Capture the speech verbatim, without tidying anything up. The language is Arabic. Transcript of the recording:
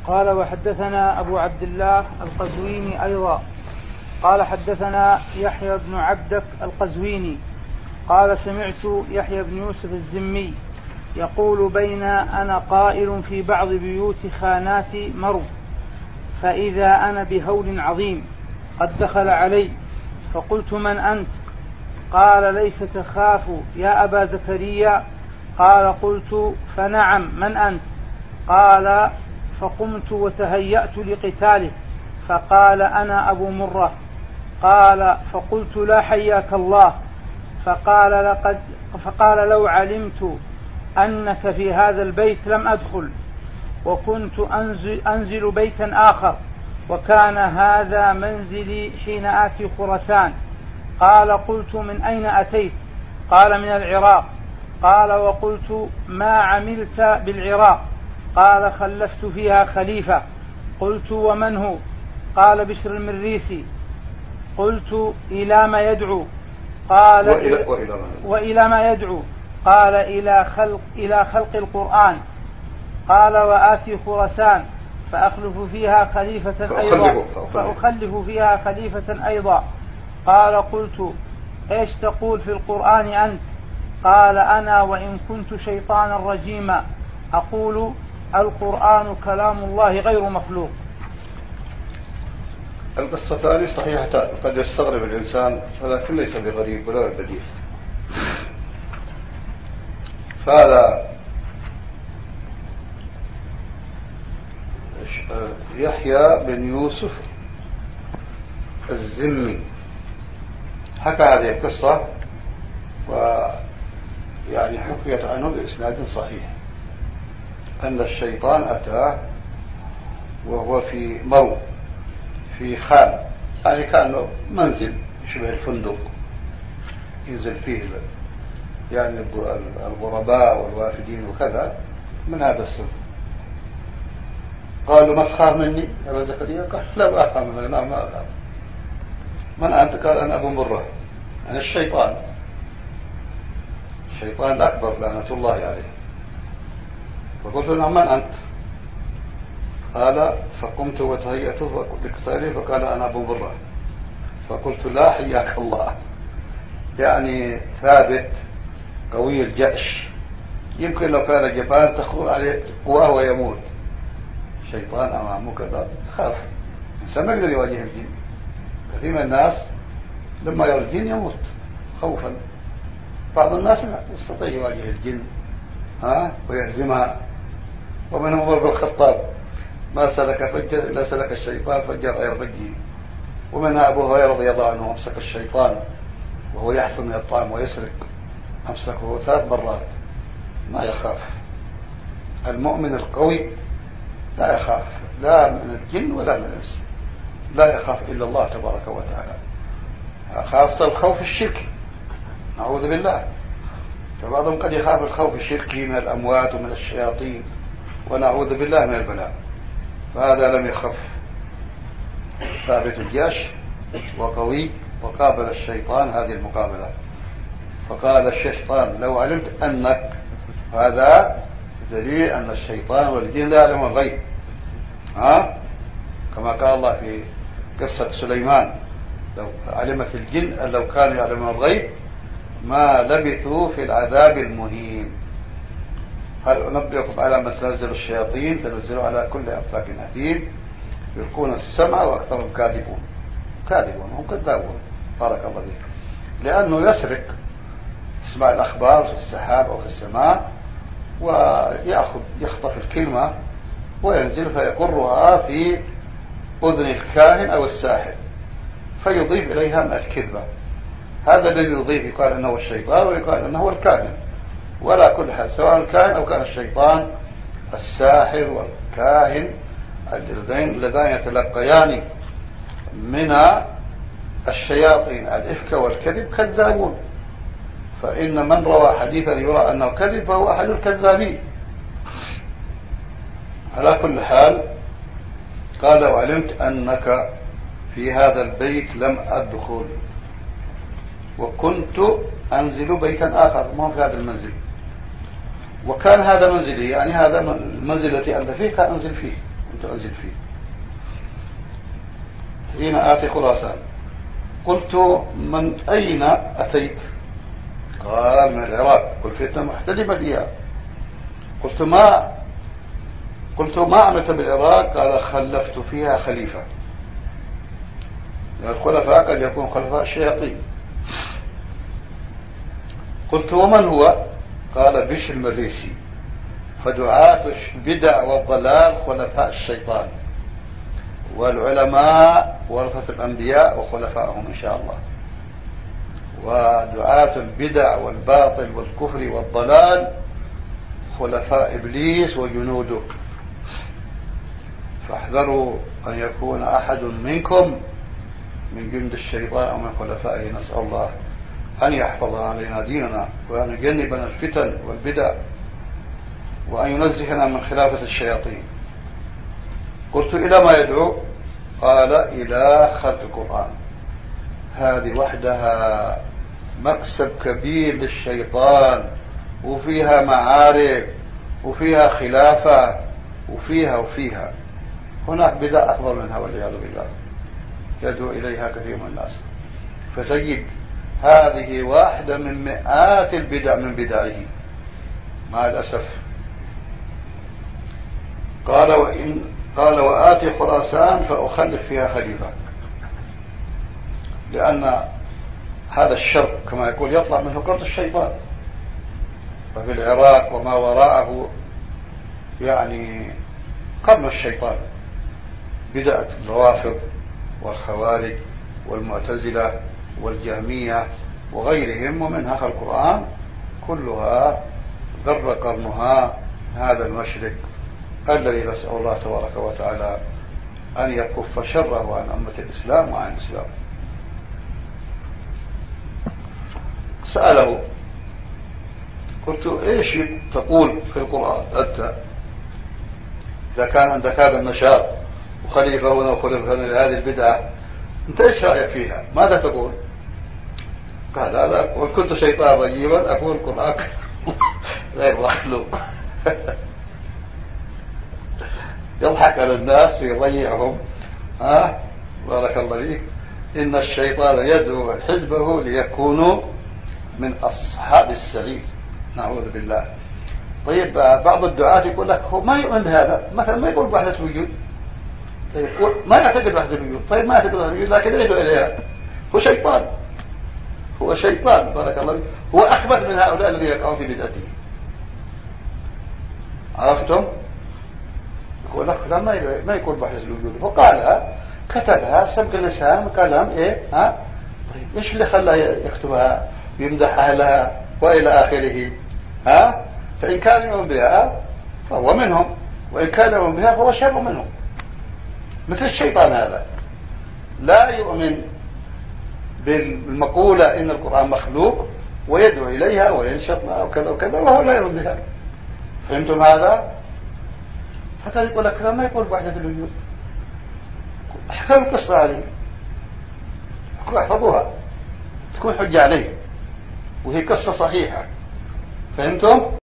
قال وحدثنا أبو عبد الله القزويني أيضا قال حدثنا يحيى بن عبدك القزويني قال سمعت يحيى بن يوسف الزمي يقول بين أنا قائل في بعض بيوت خانات مرو فإذا أنا بهول عظيم قد دخل علي فقلت من أنت؟ قال ليس تخاف يا أبا زكريا؟ قال قلت فنعم من أنت؟ قال فقمت وتهيأت لقتاله فقال أنا أبو مرة. قال فقلت لا حياك الله. فقال لقد فقال لو علمت أنك في هذا البيت لم أدخل وكنت أنزل, أنزل بيتا آخر وكان هذا منزلي حين آتي خراسان. قال قلت من أين أتيت؟ قال من العراق. قال وقلت ما عملت بالعراق؟ قال خلفت فيها خليفة. قلت ومن هو؟ قال بشر المريسي. قلت إلى ما يدعو؟ قال وإلى, وإلى, وإلى ما يدعو؟ قال إلى خلق, إلى خلق القرآن. قال وآتي خراسان فأخلف فيها خليفة أيضا فأخلف فيها خليفة أيضا. قال قلت إيش تقول في القرآن أنت؟ قال أنا وإن كنت شيطانا رجيما أقول القرآن كلام الله غير مخلوق. القصتان صحيحتان قد يستغرب الإنسان ولكن ليس بغريب ولا بديل. فهذا يحيى بن يوسف الزمي حكى هذه القصة ويعني حكيت عنه بإسناد صحيح أن الشيطان أتاه وهو في مرو في خان، يعني كان منزل يشبه الفندق ينزل فيه يعني الغرباء والوافدين وكذا من هذا السن. قالوا ما تخاف مني يا أبا زكريا؟ قال لا أخاف منك. لا ما أخاف. من أنت؟ قال أنا أبو مرة. أنا الشيطان الشيطان الأكبر لعنة الله عليه. فقلت له من أنت؟ قال فقمت وتهيأت لقتاله فقال أنا أبو مرة. فقلت لا حياك الله، يعني ثابت قوي الجأش، يمكن لو كان جبان تخور عليه قواه ويموت. شيطان أمامه كذا خاف، الإنسان ما يقدر يواجه الجن. كثير من الناس لما يرى الجن يموت خوفا، بعض الناس لا يستطيع يواجه الجن ها ويهزمها. ومنهم عمر بن الخطاب ما سلك فجا إلا سلك الشيطان فجا غير فجه. ومنها أبو هريرة رضي الله عنه أمسك الشيطان وهو يحثم من الطعام ويسرق، أمسكه ثلاث مرات ما يخاف. المؤمن القوي لا يخاف لا من الجن ولا من الإنس، لا يخاف إلا الله تبارك وتعالى. خاصة الخوف الشركي نعوذ بالله. فبعضهم قد يخاف الخوف الشركي من الأموات ومن الشياطين ونعوذ بالله من البلاء، فهذا لم يخف، ثابت الجيش وقوي وقابل الشيطان هذه المقابلة. فقال الشيطان لو علمت أنك، هذا دليل أن الشيطان والجن لا يعلمون الغيب، ها كما قال الله في قصة سليمان لو علمت الجن أن لو كانوا يعلمون الغيب ما لبثوا في العذاب المهين. هل أنبئكم على ما تنزل الشياطين؟ تنزلوا على كل أفاك أثيم يلقون السمع وأكثرهم كاذبون. كاذبون هم كذابون بارك الله فيك، لأنه يسرق يسمع الأخبار في السحاب أو في السماء ويأخذ يخطف الكلمة وينزل فيقرها في أذن الكاهن أو الساحر فيضيف إليها مئة كذبة. هذا الذي يضيف يقال أنه الشيطان ويقال أنه الكاهن، ولا كل حال سواء الكاهن أو كان الشيطان الساحر والكاهن اللذان يتلقيان من الشياطين الإفك والكذب كذابون. فإن من روى حديثا يرى أنه كذب فهو أحد الكذابين. على كل حال قال وعلمت أنك في هذا البيت لم أدخل وكنت أنزل بيتا آخر ما في هذا المنزل، وكان هذا منزلي، يعني هذا المنزل التي أنت فيه كان أنزل فيه كنت أنزل فيه حين آتي خراسان. قلت من أين أتيت؟ قال من العراق. قلت فتنة محتدمة فيها. قلت ما قلت ما عملت بالعراق؟ قال خلفت فيها خليفة. الخلفاء قد يكون خلفاء الشياطين. قلت ومن هو؟ قال بشر المريسي. فدعاة البدع والضلال خلفاء الشيطان، والعلماء ورثة الأنبياء وخلفائهم إن شاء الله، ودعاة البدع والباطل والكفر والضلال خلفاء إبليس وجنوده. فاحذروا أن يكون أحد منكم من جند الشيطان أو من خلفائه. نسأل الله أن يحفظ علينا ديننا وأن يجنبنا الفتن والبدع وأن ينزهنا من خلافة الشياطين. قلت إلى ما يدعو؟ قال إلى خلق القرآن. هذه وحدها مكسب كبير للشيطان، وفيها معارك وفيها خلافة وفيها وفيها هناك بدع أكبر منها والعياذ بالله يدعو إليها كثير من الناس. فتجد هذه واحدة من مئات البدع من بدعه مع الأسف. قال وإن قال وآتي خراسان فأخلف فيها خليفة، لأن هذا الشر كما يقول يطلع منه قرض الشيطان. ففي العراق وما وراءه يعني قرن الشيطان، بدأت الروافض والخوارج والمعتزلة والجهمية وغيرهم، ومنها خلق القرآن كلها ذر قرنها هذا المشرك الذي نسأل الله تبارك وتعالى أن يكف شره عن أمة الإسلام وعن الإسلام. سأله قلت إيش تقول في القرآن أنت إذا كان عندك هذا النشاط وخليفة هنا وخليفة هنا لهذه البدعة، أنت إيش رأيك فيها؟ ماذا تقول؟ قال هذا وكنت شيطان رجيما أقول القرآن غير مخلوق. يضحك على الناس ويضيعهم. ها بارك الله فيك. إن الشيطان يدعو حزبه ليكونوا من أصحاب السعير، نعوذ بالله. طيب بعض الدعاة يقول لك هو ما يؤمن بهذا، مثلا ما يقول بوحدة الوجود، طيب ما يعتقد بوحدة الوجود، طيب ما يعتقد بوحدة الوجود لكن يدعو إليها، هو شيطان، هو شيطان بارك الله فيك، هو أخبث من هؤلاء الذين يقعون في بدعته. عرفتم؟ يقول لك ما يقول بوحدة الوجود، وقالها كتبها سبق اللسان كلام ايه ها. طيب ايش اللي خلاه يكتبها ويمدح اهلها والى اخره؟ ها فان كان يؤمن بها فهو منهم، وان كان يؤمن بها فهو شر منهم. مثل الشيطان هذا لا يؤمن بالمقولة ان القرآن مخلوق ويدعو اليها وينشطنا وكذا وكذا وهو لا يؤمن بها. فهمتم هذا؟ فكان يقول لك ما يقول بوحدة الوجود، احكوا القصة عليه، احفظوها تكون حجة عليه وهي قصة صحيحة. فهمتم؟